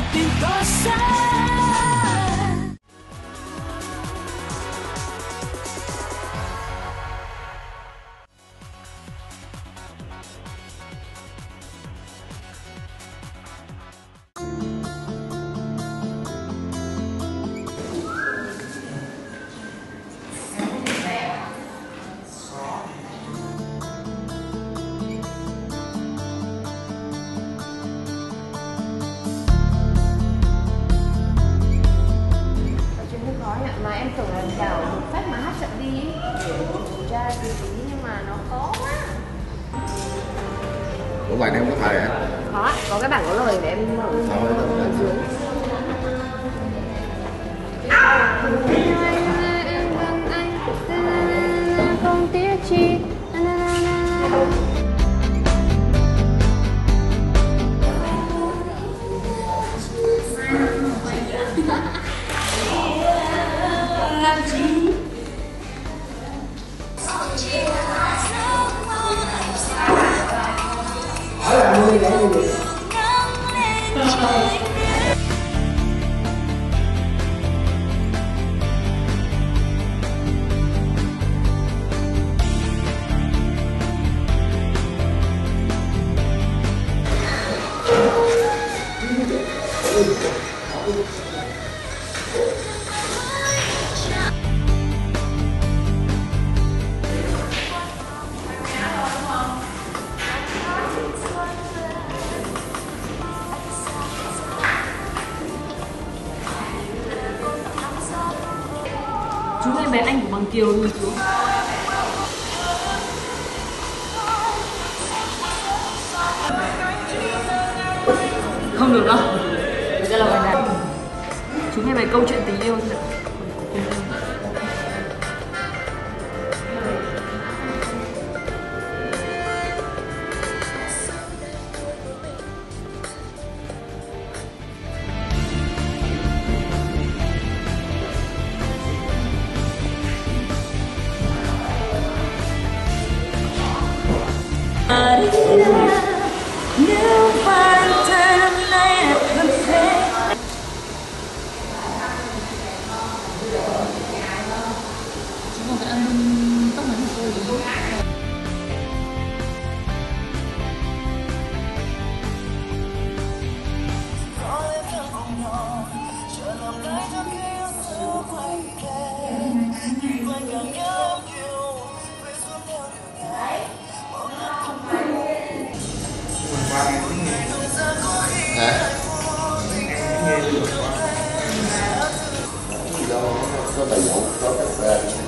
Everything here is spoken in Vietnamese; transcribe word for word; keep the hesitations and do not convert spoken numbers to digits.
đừng có xa. Mà em tưởng là bảo một phép mà hát chậm đi để kiểm tra tí tí nhưng mà nó khó quá. Ủa bài này không có thời hả? Có, có cái bảng có lời để em mở ở dưới. Không tiếc chi. Làm gì? Hỏi là người để gì? Chú em bé anh của bằng Kiều rồi chú. Không được đâu. Đây là bài này. Chú nghe bài câu chuyện tình yêu thôi. Nếu phải tay năm nay là thân thế. Chú còn phải ăn tóc ngắn của tôi gì? Hả? Do có đầy đủ có các